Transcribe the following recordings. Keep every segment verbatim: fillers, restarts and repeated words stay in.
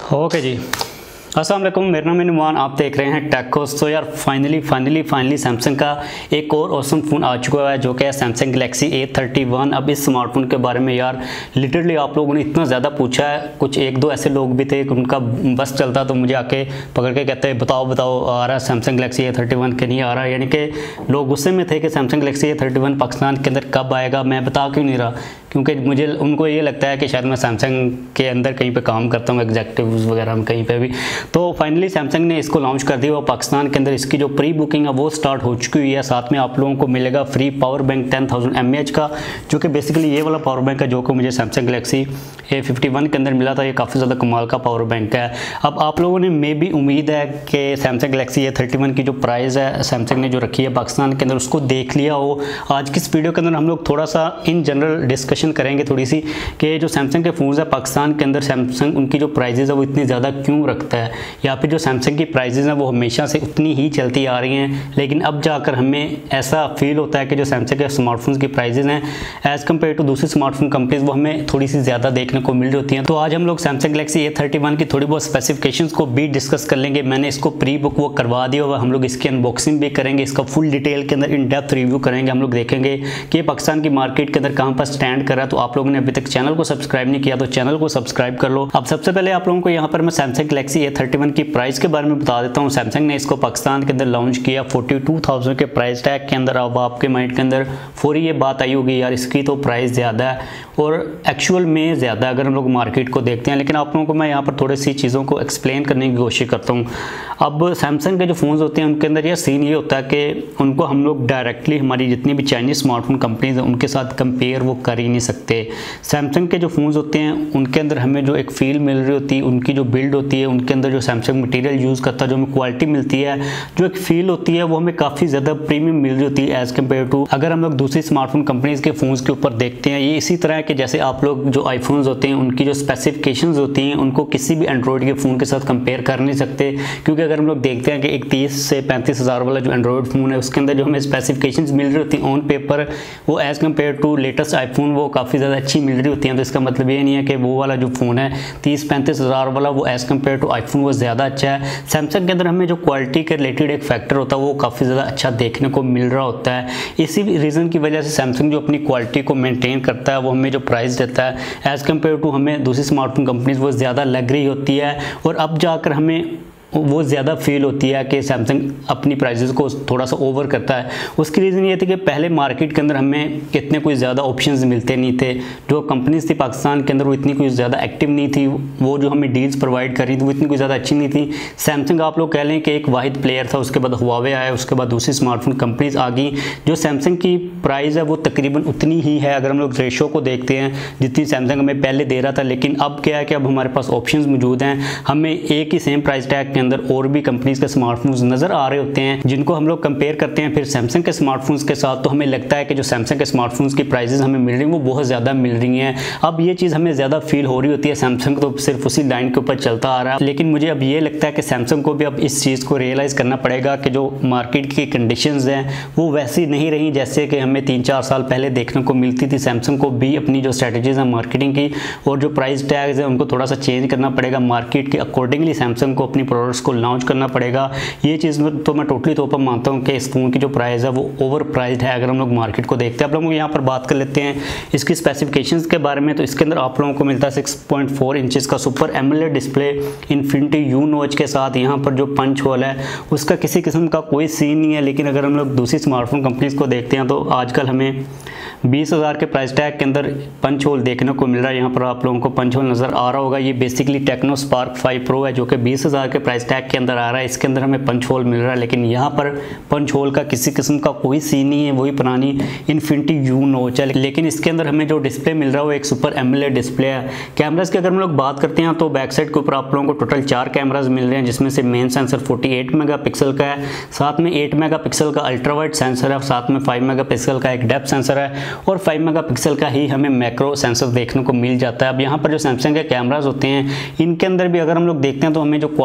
Okay जी, अस्सलाम वालेकुम। मेरा नाम है नुमान, आप देख रहे हैं टेकोस। तो यार फाइनली फाइनली फाइनली सैमसंग का एक और ऑसम फ़ोन आ चुका है जो कि है Samsung Galaxy A thirty one. अब इस स्मार्टफोन के बारे में यार लिटरली आप लोगों ने इतना ज़्यादा पूछा है, कुछ एक दो ऐसे लोग भी थे कि उनका बस चलता तो मुझे आके पकड़ के कहते हैं बताओ बताओ आ रहा है Samsung Galaxy A thirty one के नहीं आ रहा। यानी कि लोग गुस्से में थे कि Samsung Galaxy A thirty one Pakistan के अंदर कब आएगा। मैं बता क्यों नहीं रहा, क्योंकि मुझे उनको ये लगता है कि शायद मैं सैमसंग के अंदर कहीं पे काम करता हूँ, एग्जेक्टिव्स वगैरह में कहीं पे भी। तो फाइनली सैमसंग ने इसको लॉन्च कर दिया और पाकिस्तान के अंदर इसकी जो प्री बुकिंग है वो स्टार्ट हो चुकी हुई है। साथ में आप लोगों को मिलेगा free power bank ten thousand M A H का, जो कि बेसिकली ये वाला पावर बैंक है जो कि मुझे Samsung Galaxy A fifty one के अंदर मिला था। ये काफ़ी ज़्यादा कमाल का पावर बैंक है। अब आप लोगों ने मे भी उम्मीद है कि Samsung Galaxy A thirty one की जो प्राइस है सैमसंग ने जो रखी है पाकिस्तान के अंदर उसको देख लिया हो। आज की इस वीडियो के अंदर हम लोग थोड़ा सा इन जनरल डिस्कशन करेंगे थोड़ी सी कि जो सैमसंग के फ़ोन्स है पाकिस्तान के अंदर सैमसंग उनकी जो प्राइजेज़ है वो इतनी ज़्यादा क्यों रखता है, या फिर जो सैमसंग की प्राइजेज़ हैं वो हमेशा से उतनी ही चलती आ रही हैं, लेकिन अब जाकर हमें ऐसा फील होता है कि जो सैमसंग के स्मार्टफोन्स की प्राइजेज़ हैं एज़ कम्पेयर टू दूसरी स्मार्टफोन कंपनीज वो हमें थोड़ी सी ज़्यादा देखने को मिल रही होती हैं। तो आज हम लोग Samsung Galaxy A thirty one की थोड़ी बहुत स्पेसिफिकेशंस को भी डिस्कस कर लेंगे। मैंने इसको प्री बुक वो करवा दिया हुआ, हम लोग इसकी अनबॉक्सिंग भी करेंगे, इसका फुल डिटेल के अंदर इन डेप्थ रिव्यू करेंगे। हम लोग देखेंगे कि पाकिस्तान की मार्केट के अंदर कहाँ पर स्टैंड कर रहा है। तो आप लोगों ने अभी तक चैनल को सब्सक्राइब नहीं किया तो चैनल को सब्सक्राइब कर लो। अब सबसे पहले आप लोगों को यहाँ पर मैं Samsung Galaxy A thirty one की प्राइस के बारे में बता देता हूँ। सैमसंग ने इसको पाकिस्तान के अंदर लॉन्च किया फोर्टी टू थाउजेंड के प्राइस टैग के अंदर। अब आपके माइंड के अंदर फौरी ये बात आई होगी यार इसकी तो प्राइस ज़्यादा है और एक्चुअल में ज़्यादा है अगर हम लोग मार्केट को देखते हैं, लेकिन आप लोगों को मैं यहाँ पर थोड़ी सी चीज़ों को एक्सप्लेन करने की कोशिश करता हूँ। अब सैमसंग के जो फ़ोन्स होते हैं उनके अंदर यह सीन ये होता है कि उनको हम लोग डायरेक्टली हमारी जितनी भी चाइनीज़ स्मार्टफोन कंपनीज हैं उनके साथ कंपेयर वो कर ही नहीं सकते। सैमसंग के जो फ़ोन्स होते हैं उनके अंदर हमें जो एक फील मिल रही होती है, उनकी जो बिल्ड होती है, उनके अंदर जो सैमसंग मटेरियल यूज़ करता है, जो हमें क्वालिटी मिलती है, जो एक फील होती है वो हमें काफ़ी ज़्यादा प्रीमियम मिल रही होती है एज़ कम्पेयर टू अगर हम लोग दूसरी स्मार्टफोन कंपनीज़ के फ़ोन्स के ऊपर देखते हैं। ये इसी तरह है कि जैसे आप लोग जो आईफोन्स होते हैं उनकी जो स्पेसिफिकेशंस होती हैं उनको किसी भी एंड्रॉयड के फ़ोन के साथ कंपेयर कर नहीं सकते, क्योंकि अगर हम लोग देखते हैं कि एक तीस से पैंतीस हज़ार वाला जो एंड्रॉयड फ़ोन है उसके अंदर जो हमें स्पेसिफिकेशंस मिल रही होती हैं ऑन पेपर वो as compare to latest iPhone वो काफ़ी ज़्यादा अच्छी मिल रही होती हैं। तो इसका मतलब ये नहीं है कि वो वाला जो फ़ोन है तीस पैंतीस हज़ार वाला वो एज़ कम्पेयर टू आईफोन वो ज़्यादा अच्छा है। सैमसंग के अंदर हमें जो क्वालिटी के रिलेटेड एक फैक्टर होता है वो काफ़ी ज़्यादा अच्छा देखने को मिल रहा होता है। इसी रीज़न की वजह से सैमसंग जो अपनी क्वालिटी को मेंटेन करता है वो हमें जो प्राइस देता है एज़ कम्पेयर टू हमें दूसरी स्मार्टफोन कंपनीज वो ज़्यादा लग रही होती है और अब जाकर हमें वो ज़्यादा फील होती है कि सैमसंग अपनी प्राइसेस को थोड़ा सा ओवर करता है। उसकी रीज़न ये थी कि पहले मार्केट के अंदर हमें इतने कोई ज़्यादा ऑप्शंस मिलते नहीं थे, जो कंपनीज थी पाकिस्तान के अंदर वो इतनी कोई ज़्यादा एक्टिव नहीं थी, वो जो हमें डील्स प्रोवाइड कर रही थी वो इतनी कोई ज़्यादा अच्छी नहीं थी। सैमसंग आप लोग कह लें कि एक वाहिद प्लेयर था, उसके बाद हुआवे आया, उसके बाद दूसरी स्मार्टफोन कंपनीज आ गई। जो सैमसंग की प्राइस है वो तकरीबन उतनी ही है अगर हम लोग रेशो को देखते हैं जितनी सैमसंग हमें पहले दे रहा था, लेकिन अब क्या है कि अब हमारे पास ऑप्शंस मौजूद हैं। हमें एक ही सेम प्राइस टैग के अंदर और भी कंपनीज के स्मार्टफोन्स नज़र आ रहे होते हैं जिनको हम लोग कंपेयर करते हैं फिर सैमसंग के स्मार्टफोन्स के साथ, तो हमें लगता है कि जो सैमसंग के स्मार्टफोन्स की प्राइसेस हमें मिल रही हैं वो बहुत ज़्यादा मिल रही हैं। अब ये चीज़ हमें ज़्यादा फील हो रही होती है। सैमसंग तो सिर्फ उसी लाइन के ऊपर चलता आ रहा है, लेकिन मुझे अब ये लगता है कि सैमसंग को भी अब इस चीज़ को रियलाइज़ करना पड़ेगा कि जो मार्केट की कंडीशंस हैं वो वैसी नहीं रही जैसे कि हमें तीन चार साल पहले देखने को मिलती थी। सैमसंग को भी अपनी जो स्ट्रैटेजीज हैं मार्केटिंग की और जो प्राइस टैग्स हैं उनको थोड़ा सा चेंज करना पड़ेगा। मार्केट के अकॉर्डिंगली सैमसंग को अपनी प्रोडक्ट्स को लॉन्च करना पड़ेगा। ये चीज़ में तो मैं टोटली तौर पर मानता हूँ कि इस फ़ोन की जो प्राइस है वो ओवर प्राइस्ड है अगर हम लोग मार्केट को देखते हैं। आप लोगों को यहाँ पर बात कर लेते हैं इसकी स्पेसिफिकेशंस के बारे में। तो इसके अंदर आप लोगों को मिलता है सिक्स पॉइंट फोर इंचेस का super AMOLED display infinity U notch के साथ। यहाँ पर जो पंच होल है उसका किसी किस्म का कोई सीन नहीं है, लेकिन अगर हम लोग दूसरी स्मार्टफोन कंपनीज को देखते हैं तो आजकल हमें बीस हज़ार के प्राइस टैग के अंदर पंच होल देखने को मिल रहा है। यहाँ पर आप लोगों को पंच होल नज़र आ रहा होगा। ये basically Tecno Spark five pro है जो कि बीस हज़ार के प्राइस टैग के अंदर आ रहा है। इसके अंदर हमें पंच होल मिल रहा है, लेकिन यहाँ पर पंच होल का किसी किस्म का कोई सीन नहीं है, वही पुरानी इन्फिनिटी यू नॉच है। लेकिन इसके अंदर हमें जो डिस्प्ले मिल रहा है वो एक सुपर एमोलेड डिस्प्ले है। कैमराज की अगर हम लोग बात करते हैं तो बैक साइड के ऊपर आप लोगों को टोटल चार कैमराज मिल रहे हैं, जिसमें से main sensor forty eight mega pixel का है, साथ में एट मेगा पिक्सल का अल्ट्रा वाइड सेंसर है, साथ में फाइव मेगा पिक्सल का एक डेप्थ सेंसर है और फाइव मेगा पिक्सल का ही हमें मैक्रो सेंसर देखने को मिल जाता है। अब यहाँ पर जो सैमसंग के कैमराज होते हैं इनके अंदर भी अगर हम लोग देखते हैं तो हमें जो क्वालिटी मिल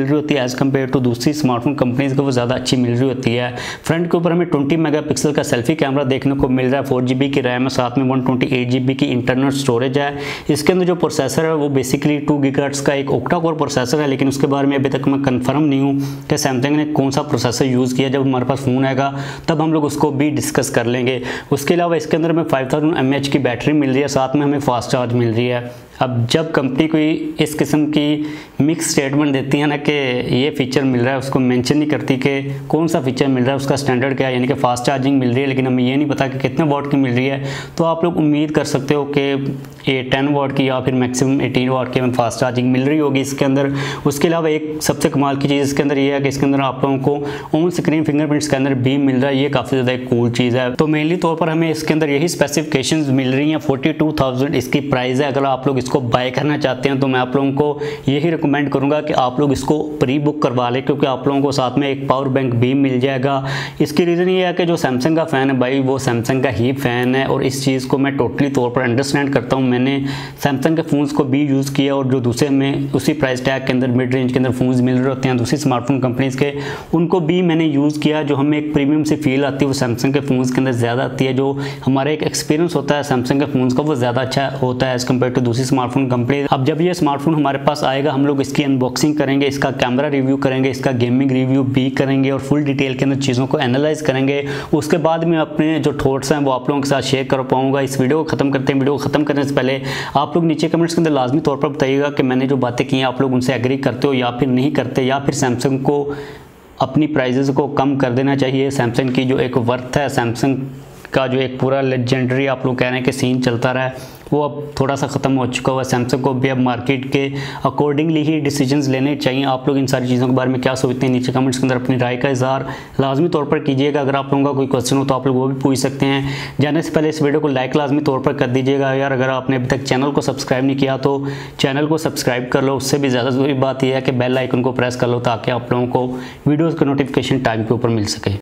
मिल रही होती है एज़ कम्पेयर टू दूसरी स्मार्टफोन कंपनीज को वो ज़्यादा अच्छी मिल रही होती है। फ्रंट के ऊपर हमें ट्वेंटी मेगापिक्सल का सेल्फी कैमरा देखने को मिल रहा है, फोर जी बी की रैम है, साथ में one twenty eight G B की इंटरनल स्टोरेज है। इसके अंदर जो प्रोसेसर है वो बेसिकली टू गीगाहर्ट्ज़ का एक ओक्टा कोर प्रोसेसर है, लेकिन उसके बारे में अभी तक मैं कंफर्म नहीं हूँ कि सैमसंग ने कौन सा प्रोसेसर यूज़ किया। जब हमारे पास फ़ोन आएगा तब हम लोग उसको भी डिस्कस कर लेंगे। उसके अलावा इसके अंदर हमें five thousand M A H की बैटरी मिल रही है, साथ में हमें फास्ट चार्ज मिल रही है। अब जब कंपनी कोई इस किस्म की मिक्स स्टेटमेंट देती है ना कि ये फीचर मिल रहा है, उसको मेंशन नहीं करती कि कौन सा फीचर मिल रहा है, उसका स्टैंडर्ड क्या है, यानी कि फास्ट चार्जिंग मिल रही है, लेकिन हमें ये नहीं पता कि कितने वॉट की मिल रही है, तो आप लोग उम्मीद कर सकते हो कि ये टेन वॉट की या फिर मैक्सिमम एटीन वॉट की हमें फास्ट चार्जिंग मिल रही होगी इसके अंदर। उसके अलावा एक सबसे कमाल की चीज़ इसके अंदर ये है कि इसके अंदर आप लोगों को ऑन स्क्रीन फिंगरप्रिंट स्कैनर भी मिल रहा है, ये काफ़ी ज़्यादा एक कूल चीज़ है। तो मेनली तौर पर हमें इसके अंदर यही स्पेसिफिकेशंस मिल रही हैं। फोर्टी टू थाउजेंड इसकी प्राइस है। अगर आप लोग इसको बाय करना चाहते हैं तो मैं आप लोगों को यही रिकमेंड करूंगा कि आप लोग इसको प्री बुक करवा लें, क्योंकि आप लोगों को साथ में एक पावर बैंक भी मिल जाएगा। इसकी रीज़न ये है कि जो सैमसंग का फ़ैन है भाई वो सैमसंग का ही फ़ैन है, और इस चीज़ को मैं टोटली तौर पर अंडरस्टैंड करता हूँ। मैंने सैमसंग के फ़ोन्स को भी यूज़ किया, और जो दूसरे में उसी प्राइस टैग के अंदर मिड रेंज के अंदर फ़ोन्स मिल रहे होते हैं दूसरी स्मार्टफोन कंपनीज़ के, उनको भी मैंने यूज़ किया। जो हमें एक प्रीमियम से फील आती है वो सैमसंग के फ़ोन्स के अंदर ज़्यादा आती है। जो हमारा एक एक्सपीरियंस होता है सैमसंग के फ़ोन्स का वो ज़्यादा अच्छा होता है एज़ कम्पेयर टू दूसरी स्मार्टफोन कंपनी। अब जब ये स्मार्टफोन हमारे पास आएगा हम लोग इसकी अनबॉक्सिंग करेंगे, इसका कैमरा रिव्यू करेंगे, इसका गेमिंग रिव्यू भी करेंगे, और फुल डिटेल के अंदर चीज़ों को एनालाइज करेंगे। उसके बाद में अपने जो थॉट्स हैं वो आप लोगों के साथ शेयर कर पाऊंगा। इस वीडियो को खत्म करते हैं। वीडियो को खत्म करने से पहले आप लोग नीचे कमेंट्स के अंदर लाजमी तौर पर बताइएगा कि मैंने जो बातें की हैं आप लोग उनसे एग्री करते हो या फिर नहीं करते, या फिर सैमसंग को अपनी प्राइजेस को कम कर देना चाहिए। सैमसंग की जो एक वर्थ है, सैमसंग का जो एक पूरा लेजेंडरी आप लोग कह रहे हैं कि सीन चलता रहा है वो अब थोड़ा सा ख़त्म हो चुका हुआ है। सैमसंग को भी अब मार्केट के अकॉर्डिंगली ही डिसीजंस लेने चाहिए। आप लोग इन सारी चीज़ों के बारे में क्या सोचते हैं नीचे कमेंट्स के अंदर अपनी राय का इज़हार लाजमी तौर पर कीजिएगा। अगर आप लोगों का कोई क्वेश्चन हो तो आप लोग वो भी पूछ सकते हैं। जाने से पहले इस वीडियो को लाइक लाजमी तौर पर कर दीजिएगा यार। अगर आपने अभी तक चैनल को सब्सक्राइब नहीं किया तो चैनल को सब्सक्राइब कर लो। उससे भी ज़्यादा ज़रूरी बात यह है कि बेल आइकन को प्रेस कर लो ताकि आप लोगों को वीडियोज़ का नोटिफिकेशन टाइम के ऊपर मिल सके।